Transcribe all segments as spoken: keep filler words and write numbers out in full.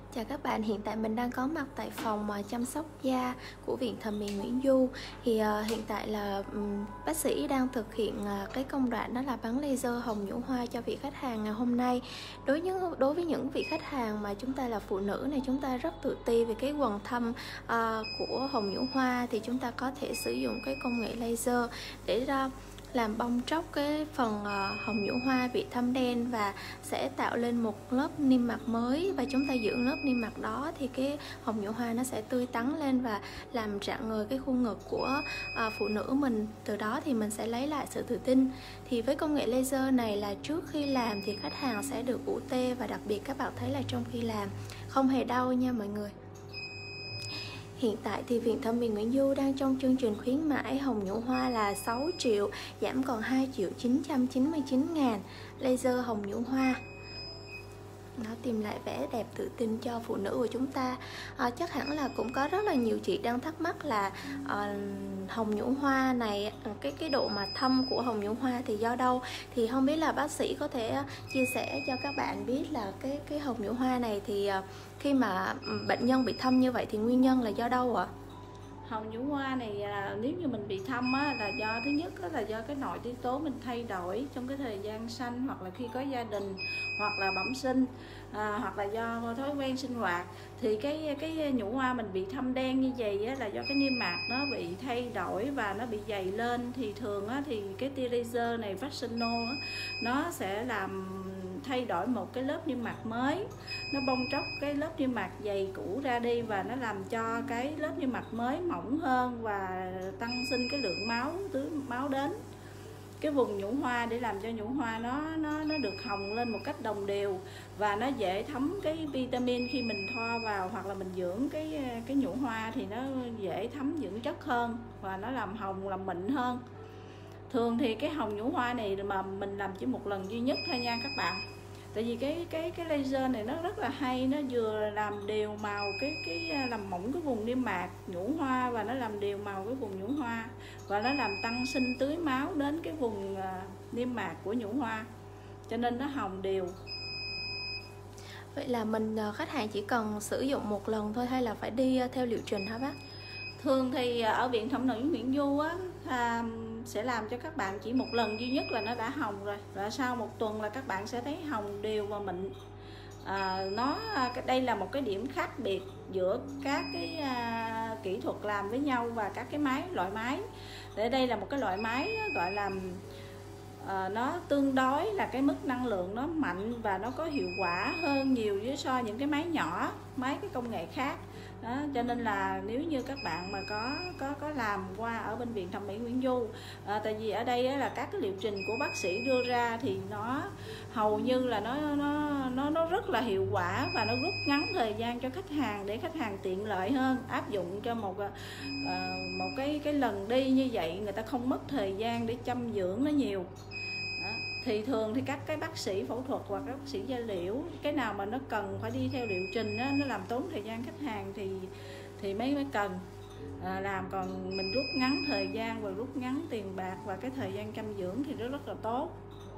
Chào các bạn, hiện tại mình đang có mặt tại phòng uh, chăm sóc da của Viện Thẩm mỹ Nguyễn Du. Thì uh, hiện tại là um, bác sĩ đang thực hiện uh, cái công đoạn đó là bắn laser hồng nhũ hoa cho vị khách hàng ngày hôm nay. Đối với đối với những vị khách hàng mà chúng ta là phụ nữ này, chúng ta rất tự ti về cái quầng thâm uh, của hồng nhũ hoa, thì chúng ta có thể sử dụng cái công nghệ laser để ra làm bong tróc cái phần uh, hồng nhũ hoa bị thâm đen và sẽ tạo lên một lớp niêm mạc mới, và chúng ta dưỡng lớp niêm mạc đó thì cái hồng nhũ hoa nó sẽ tươi tắn lên và làm rạng ngời cái khuôn ngực của uh, phụ nữ mình. Từ đó thì mình sẽ lấy lại sự tự tin. Thì với công nghệ laser này là trước khi làm thì khách hàng sẽ được u tê, và đặc biệt các bạn thấy là trong khi làm không hề đau nha mọi người. Hiện tại thì Viện Thẩm mỹ Nguyễn Du đang trong chương trình khuyến mãi hồng nhũ hoa là sáu triệu giảm còn hai triệu chín trăm chín mươi chín ngàn. Laser hồng nhũ hoa nó tìm lại vẻ đẹp tự tin cho phụ nữ của chúng ta. À, chắc hẳn là cũng có rất là nhiều chị đang thắc mắc là à, hồng nhũ hoa này, cái cái độ mà thâm của hồng nhũ hoa thì do đâu? Thì không biết là bác sĩ có thể chia sẻ cho các bạn biết là cái cái hồng nhũ hoa này thì à, khi mà bệnh nhân bị thâm như vậy thì nguyên nhân là do đâu ạ? Hồng nhũ hoa này là nếu như mình bị thâm á, là do thứ nhất là do cái nội tiết tố mình thay đổi trong cái thời gian sanh, hoặc là khi có gia đình, hoặc là bẩm sinh, à, hoặc là do thói quen sinh hoạt. Thì cái cái nhũ hoa mình bị thâm đen như vậy á, là do cái niêm mạc nó bị thay đổi và nó bị dày lên. Thì thường á, thì cái tia laser này Vaccino á, nó sẽ làm thay đổi một cái lớp niêm mạc mới, nó bong tróc cái lớp niêm mạc dày cũ ra đi, và nó làm cho cái lớp niêm mạc mới mỏng hơn và tăng sinh cái lượng máu tưới máu đến cái vùng nhũ hoa, để làm cho nhũ hoa nó nó nó được hồng lên một cách đồng đều, và nó dễ thấm cái vitamin khi mình thoa vào, hoặc là mình dưỡng cái cái nhũ hoa thì nó dễ thấm dưỡng chất hơn và nó làm hồng, làm mịn hơn. Thường thì cái hồng nhũ hoa này mà mình làm chỉ một lần duy nhất thôi nha các bạn. Tại vì cái cái cái laser này nó rất là hay, nó vừa làm đều màu cái cái làm mỏng cái vùng niêm mạc nhũ hoa, và nó làm đều màu cái vùng nhũ hoa, và nó làm tăng sinh tưới máu đến cái vùng niêm mạc của nhũ hoa, cho nên nó hồng đều. Vậy là mình khách hàng chỉ cần sử dụng một lần thôi hay là phải đi theo liệu trình hả bác? Thường thì ở Viện Thẩm mỹ Nguyễn Du á, à, sẽ làm cho các bạn chỉ một lần duy nhất là nó đã hồng rồi, và sau một tuần là các bạn sẽ thấy hồng đều và mịn. À, nó đây là một cái điểm khác biệt giữa các cái à, kỹ thuật làm với nhau và các cái máy loại máy. Để đây là một cái loại máy gọi là à, nó tương đối là cái mức năng lượng nó mạnh và nó có hiệu quả hơn nhiều với so những cái máy nhỏ, máy cái công nghệ khác. Đó, cho nên là nếu như các bạn mà có có có làm qua ở bên Viện Thẩm mỹ Nguyễn Du, à, tại vì ở đây á, là các cái liệu trình của bác sĩ đưa ra thì nó hầu như là nó nó nó nó rất là hiệu quả, và nó rút ngắn thời gian cho khách hàng để khách hàng tiện lợi hơn, áp dụng cho một à, một cái cái lần đi như vậy người ta không mất thời gian để chăm dưỡng nó nhiều. Đó. Thì thường thì các cái bác sĩ phẫu thuật hoặc các bác sĩ da liễu, cái nào mà nó cần phải đi theo liệu trình đó, nó làm tốn thời gian khách hàng thì thì mới mới cần à, làm. Còn mình rút ngắn thời gian và rút ngắn tiền bạc và cái thời gian chăm dưỡng thì nó rất là tốt.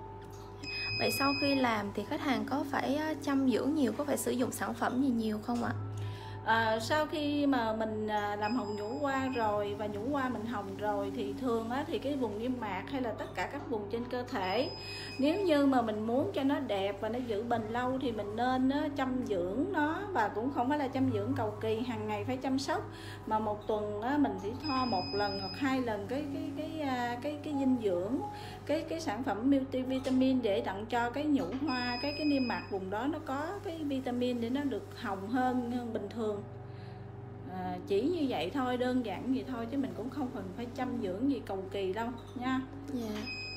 Vậy sau khi làm thì khách hàng có phải chăm dưỡng nhiều, có phải sử dụng sản phẩm gì nhiều không ạ? À, sau khi mà mình làm hồng nhũ hoa rồi và nhũ hoa mình hồng rồi thì thường á, thì cái vùng niêm mạc hay là tất cả các vùng trên cơ thể, nếu như mà mình muốn cho nó đẹp và nó giữ bền lâu thì mình nên á, chăm dưỡng nó, và cũng không phải là chăm dưỡng cầu kỳ hàng ngày phải chăm sóc, mà một tuần á, mình chỉ thoa một lần hoặc hai lần cái cái cái cái cái, cái dinh dưỡng, cái cái sản phẩm multivitamin để tặng cho cái nhũ hoa, cái cái niêm mạc vùng đó nó có cái vitamin để nó được hồng hơn hơn bình thường. À, chỉ như vậy thôi, đơn giản vậy thôi, chứ mình cũng không cần phải chăm dưỡng gì cầu kỳ đâu nha. Yeah.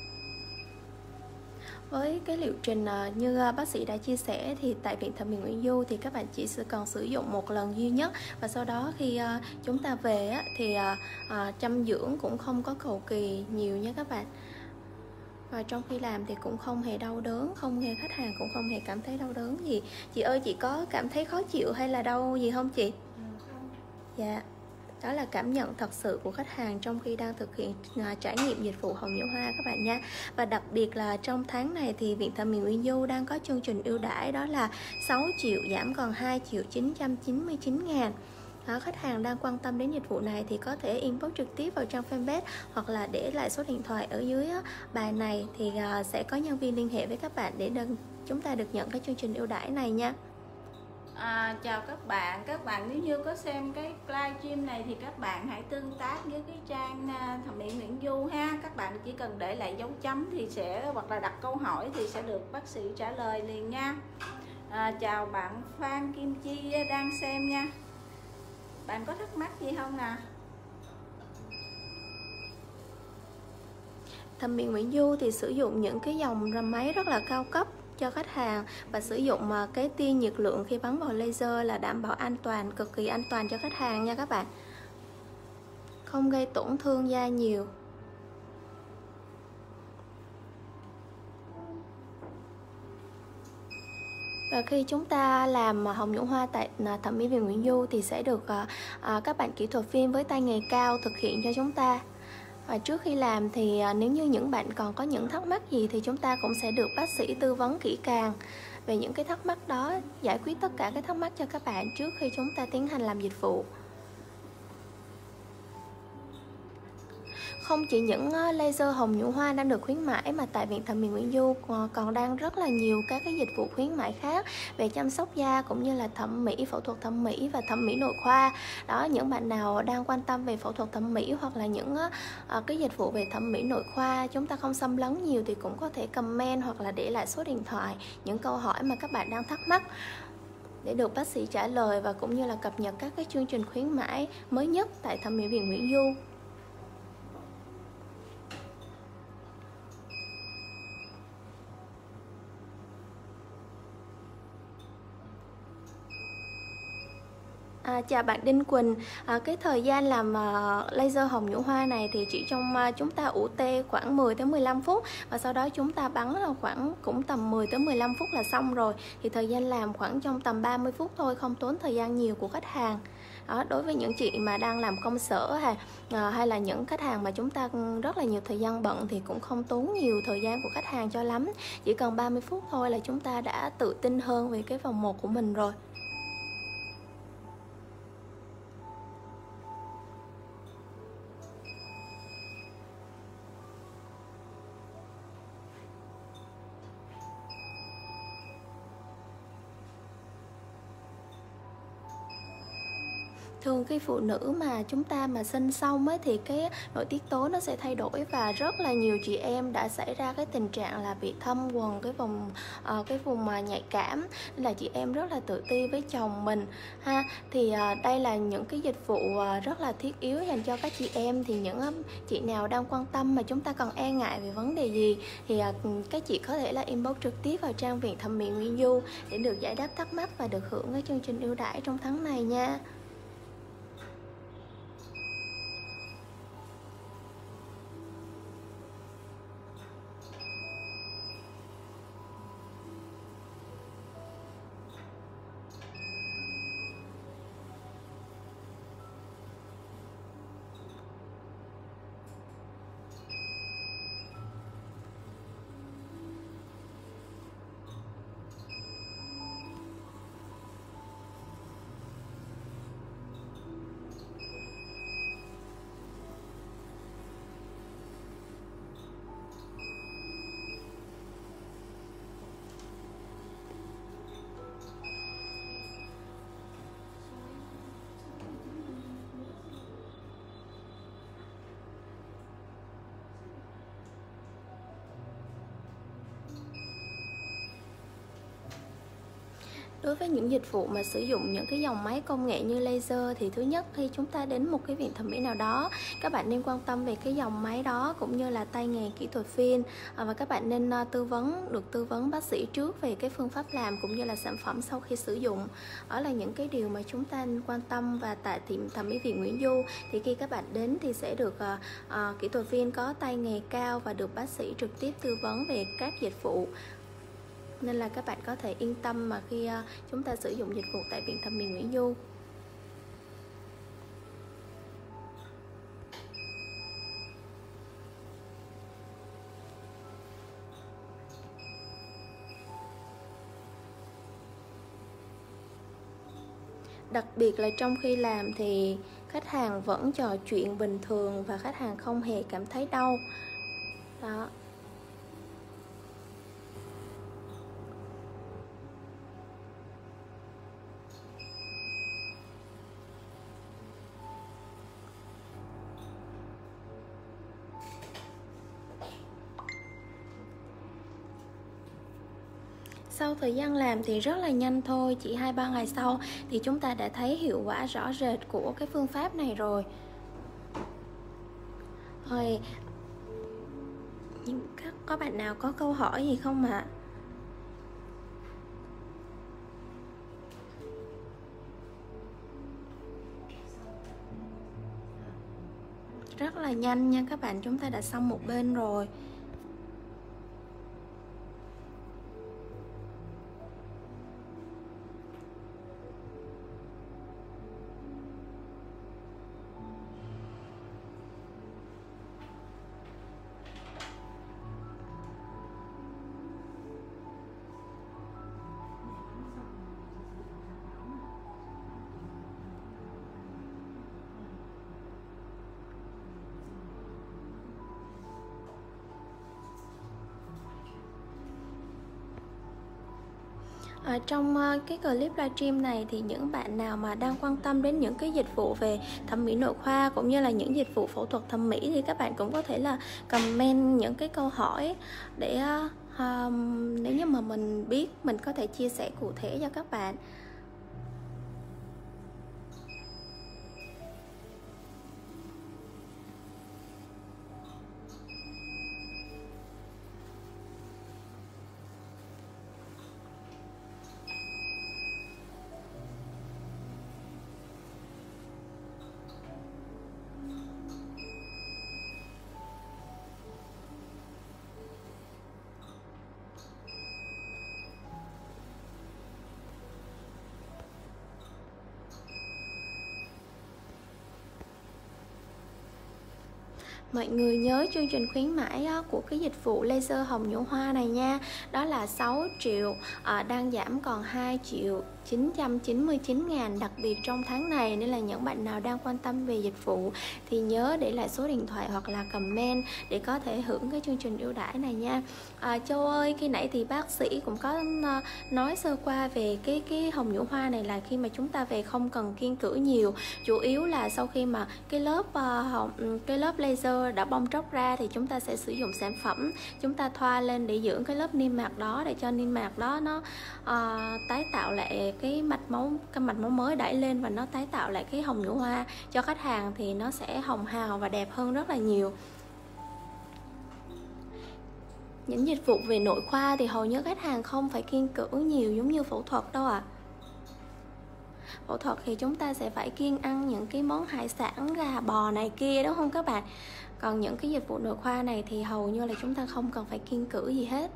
Với cái liệu trình như bác sĩ đã chia sẻ thì tại Viện Thẩm mỹ Nguyễn Du thì các bạn chỉ cần sử dụng một lần duy nhất, và sau đó khi chúng ta về thì chăm dưỡng cũng không có cầu kỳ nhiều nha các bạn. Và trong khi làm thì cũng không hề đau đớn, không hề khách hàng cũng không hề cảm thấy đau đớn gì. Chị ơi, chị có cảm thấy khó chịu hay là đau gì không chị? Ừ, không. Dạ. Đó là cảm nhận thật sự của khách hàng trong khi đang thực hiện à, trải nghiệm dịch vụ hồng nhũ hoa các bạn nha. Và đặc biệt là trong tháng này thì Viện Thẩm mỹ Nguyễn Du đang có chương trình ưu đãi, đó là sáu triệu giảm còn hai triệu chín trăm chín mươi chín ngàn. Đó, khách hàng đang quan tâm đến dịch vụ này thì có thể inbox trực tiếp vào trang fanpage hoặc là để lại số điện thoại ở dưới bài này, thì uh, sẽ có nhân viên liên hệ với các bạn để đừng, chúng ta được nhận cái chương trình ưu đãi này nha. À, chào các bạn, các bạn nếu như có xem cái livestream này thì các bạn hãy tương tác với cái trang Thẩm mỹ Nguyễn Du ha. Các bạn chỉ cần để lại dấu chấm thì sẽ, hoặc là đặt câu hỏi thì sẽ được bác sĩ trả lời liền nha. À, chào bạn Phan Kim Chi đang xem nha. Bạn có thắc mắc gì không nè? Thẩm mỹ Nguyễn Du thì sử dụng những cái dòng máy rất là cao cấp cho khách hàng, và sử dụng cái tia nhiệt lượng khi bắn vào laser là đảm bảo an toàn, cực kỳ an toàn cho khách hàng nha các bạn, không gây tổn thương da nhiều. Và khi chúng ta làm hồng nhũ hoa tại Thẩm mỹ viện Nguyễn Du thì sẽ được à, các bạn kỹ thuật viên với tay nghề cao thực hiện cho chúng ta. Và trước khi làm thì nếu như những bạn còn có những thắc mắc gì thì chúng ta cũng sẽ được bác sĩ tư vấn kỹ càng về những cái thắc mắc đó, giải quyết tất cả các thắc mắc cho các bạn trước khi chúng ta tiến hành làm dịch vụ. Không chỉ những laser hồng nhũ hoa đang được khuyến mãi mà tại Viện Thẩm mỹ Nguyễn Du còn đang rất là nhiều các cái dịch vụ khuyến mãi khác về chăm sóc da cũng như là thẩm mỹ, phẫu thuật thẩm mỹ và thẩm mỹ nội khoa. Đó, những bạn nào đang quan tâm về phẫu thuật thẩm mỹ hoặc là những uh, cái dịch vụ về thẩm mỹ nội khoa chúng ta không xâm lấn nhiều thì cũng có thể comment hoặc là để lại số điện thoại, những câu hỏi mà các bạn đang thắc mắc để được bác sĩ trả lời, và cũng như là cập nhật các cái chương trình khuyến mãi mới nhất tại Thẩm mỹ viện Nguyễn Du. À, chào bạn Đinh Quỳnh, à, cái thời gian làm uh, laser hồng nhũ hoa này thì chỉ trong uh, chúng ta ủ tê khoảng mười tới mười lăm phút, và sau đó chúng ta bắn là khoảng cũng tầm mười tới mười lăm phút là xong rồi. Thì thời gian làm khoảng trong tầm ba mươi phút thôi, không tốn thời gian nhiều của khách hàng. Đó, đối với những chị mà đang làm công sở hay, à, hay là những khách hàng mà chúng ta rất là nhiều thời gian bận thì cũng không tốn nhiều thời gian của khách hàng cho lắm. Chỉ cần ba mươi phút thôi là chúng ta đã tự tin hơn về cái vòng một của mình rồi. Thường khi phụ nữ mà chúng ta mà sinh xong ấy thì cái nội tiết tố nó sẽ thay đổi, và rất là nhiều chị em đã xảy ra cái tình trạng là bị thâm quầng cái vùng uh, cái vùng mà nhạy cảm, nên là chị em rất là tự ti với chồng mình ha. Thì uh, đây là những cái dịch vụ uh, rất là thiết yếu dành cho các chị em. Thì những uh, chị nào đang quan tâm mà chúng ta còn e ngại về vấn đề gì thì uh, các chị có thể là inbox trực tiếp vào trang Viện Thẩm mỹ Nguyễn Du để được giải đáp thắc mắc và được hưởng cái chương trình ưu đãi trong tháng này nha. Đối với những dịch vụ mà sử dụng những cái dòng máy công nghệ như laser thì thứ nhất, khi chúng ta đến một cái viện thẩm mỹ nào đó, các bạn nên quan tâm về cái dòng máy đó cũng như là tay nghề kỹ thuật viên, và các bạn nên tư vấn được tư vấn bác sĩ trước về cái phương pháp làm cũng như là sản phẩm sau khi sử dụng. Đó là những cái điều mà chúng ta quan tâm. Và tại tiệm thẩm mỹ viện Nguyễn Du thì khi các bạn đến thì sẽ được uh, uh, kỹ thuật viên có tay nghề cao và được bác sĩ trực tiếp tư vấn về các dịch vụ, nên là các bạn có thể yên tâm mà khi uh, chúng ta sử dụng dịch vụ tại Viện Thẩm mỹ Nguyễn Du. Đặc biệt là trong khi làm thì khách hàng vẫn trò chuyện bình thường và khách hàng không hề cảm thấy đau. Đó. Sau thời gian làm thì rất là nhanh thôi, chỉ hai ba ngày sau thì chúng ta đã thấy hiệu quả rõ rệt của cái phương pháp này rồi. Rồi, nhưng các có bạn nào có câu hỏi gì không ạ? Rất là nhanh nha các bạn, chúng ta đã xong một bên rồi. Ở trong cái clip livestream này thì những bạn nào mà đang quan tâm đến những cái dịch vụ về thẩm mỹ nội khoa cũng như là những dịch vụ phẫu thuật thẩm mỹ thì các bạn cũng có thể là comment những cái câu hỏi để uh, nếu như mà mình biết mình có thể chia sẻ cụ thể cho các bạn. Mọi người nhớ chương trình khuyến mãi của cái dịch vụ laser hồng nhũ hoa này nha. Đó là sáu triệu, à, đang giảm còn hai triệu chín trăm chín mươi chín ngàn, đặc biệt trong tháng này. Nên là những bạn nào đang quan tâm về dịch vụ thì nhớ để lại số điện thoại hoặc là comment để có thể hưởng cái chương trình ưu đãi này nha. à, Châu ơi, khi nãy thì bác sĩ cũng có nói sơ qua về cái cái hồng nhũ hoa này là khi mà chúng ta về không cần kiêng cữ nhiều, chủ yếu là sau khi mà cái lớp uh, hồng, cái lớp laser đã bong tróc ra thì chúng ta sẽ sử dụng sản phẩm, chúng ta thoa lên để dưỡng cái lớp niêm mạc đó, để cho niêm mạc đó nó uh, tái tạo lại cái mạch máu, cái mạch máu mới đẩy lên và nó tái tạo lại cái hồng nhũ hoa cho khách hàng, thì nó sẽ hồng hào và đẹp hơn rất là nhiều. Những dịch vụ về nội khoa thì hầu như khách hàng không phải kiêng cữ nhiều giống như phẫu thuật đâu ạ. À. Phẫu thuật thì chúng ta sẽ phải kiêng ăn những cái món hải sản, gà, bò này kia, đúng không các bạn? Còn những cái dịch vụ nội khoa này thì hầu như là chúng ta không cần phải kiêng cữ gì hết.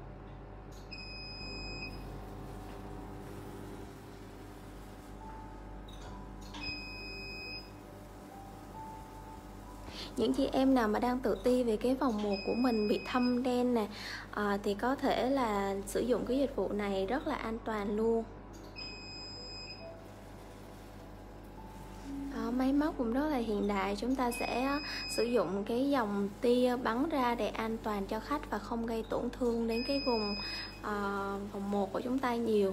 Những chị em nào mà đang tự ti về cái vòng một của mình bị thâm đen nè, à, thì có thể là sử dụng cái dịch vụ này rất là an toàn luôn. Đó, máy móc cũng rất là hiện đại, chúng ta sẽ sử dụng cái dòng tia bắn ra để an toàn cho khách và không gây tổn thương đến cái vùng uh, vòng một của chúng ta nhiều.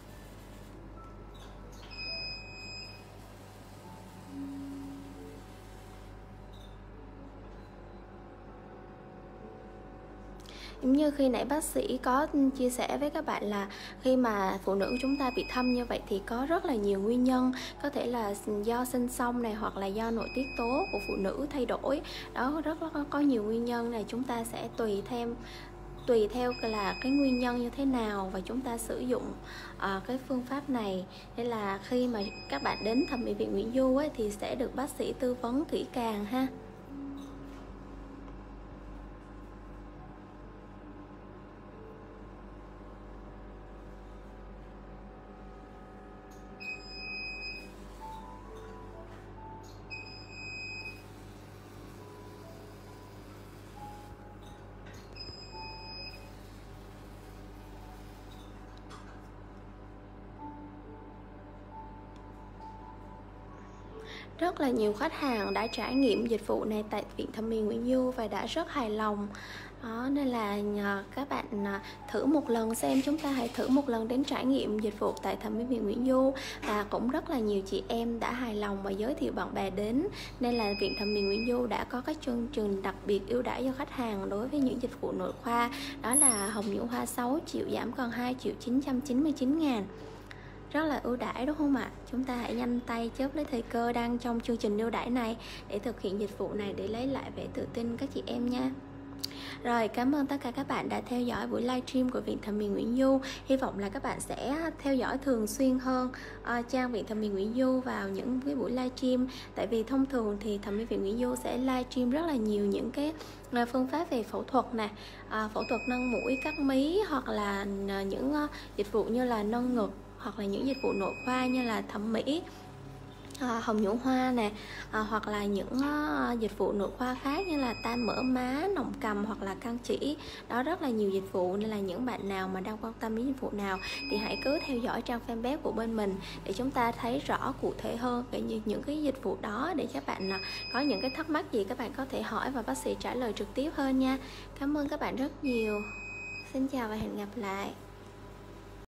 Giống như khi nãy bác sĩ có chia sẻ với các bạn là khi mà phụ nữ chúng ta bị thâm như vậy thì có rất là nhiều nguyên nhân. Có thể là do sinh xong này, hoặc là do nội tiết tố của phụ nữ thay đổi. Đó, rất là có nhiều nguyên nhân này, chúng ta sẽ tùy theo tùy theo là cái nguyên nhân như thế nào và chúng ta sử dụng uh, cái phương pháp này. Nên là khi mà các bạn đến thẩm mỹ viện Nguyễn Du ấy, thì sẽ được bác sĩ tư vấn kỹ càng ha. Rất là nhiều khách hàng đã trải nghiệm dịch vụ này tại Viện Thẩm mỹ Nguyễn Du và đã rất hài lòng. Đó, nên là nhờ các bạn à, thử một lần xem, chúng ta hãy thử một lần đến trải nghiệm dịch vụ tại Thẩm mỹ viện Nguyễn Du. Và cũng rất là nhiều chị em đã hài lòng và giới thiệu bạn bè đến, nên là Viện Thẩm mỹ Nguyễn Du đã có các chương trình đặc biệt ưu đãi cho khách hàng đối với những dịch vụ nội khoa. Đó là hồng nhũ hoa sáu triệu giảm còn hai triệu chín trăm chín mươi chín ngàn. Rất là ưu đãi đúng không ạ? Chúng ta hãy nhanh tay chớp lấy thời cơ đang trong chương trình ưu đãi này để thực hiện dịch vụ này, để lấy lại vẻ tự tin các chị em nha. Rồi, cảm ơn tất cả các bạn đã theo dõi buổi livestream của Viện Thẩm mỹ Nguyễn Du. Hy vọng là các bạn sẽ theo dõi thường xuyên hơn uh, trang Viện Thẩm mỹ Nguyễn Du vào những cái buổi livestream. Tại vì thông thường thì Thẩm mỹ viện Nguyễn Du sẽ livestream rất là nhiều những cái uh, phương pháp về phẫu thuật nè, uh, phẫu thuật nâng mũi, cắt mí, hoặc là uh, những uh, dịch vụ như là nâng ngực, hoặc là những dịch vụ nội khoa như là thẩm mỹ, À, hồng nhũ hoa nè, à, hoặc là những à, dịch vụ nội khoa khác như là tan mỡ má, nọng cầm hoặc là căng chỉ. Đó, rất là nhiều dịch vụ, nên là những bạn nào mà đang quan tâm đến dịch vụ nào thì hãy cứ theo dõi trang fanpage của bên mình để chúng ta thấy rõ cụ thể hơn về những cái dịch vụ đó, để các bạn à, có những cái thắc mắc gì các bạn có thể hỏi và bác sĩ trả lời trực tiếp hơn nha. Cảm ơn các bạn rất nhiều. Xin chào và hẹn gặp lại.